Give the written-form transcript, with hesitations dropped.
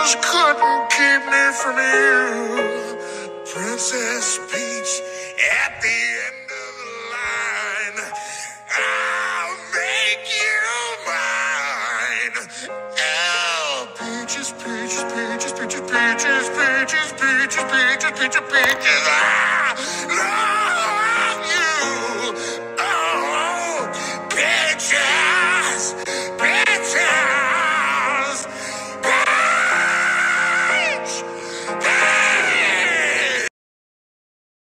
just couldn't keep me from you. Princess Peach at the end of the line. I'll make you mine. Oh, peaches, peaches, peaches, peaches, peaches, peaches, peaches, peaches, peaches, peaches.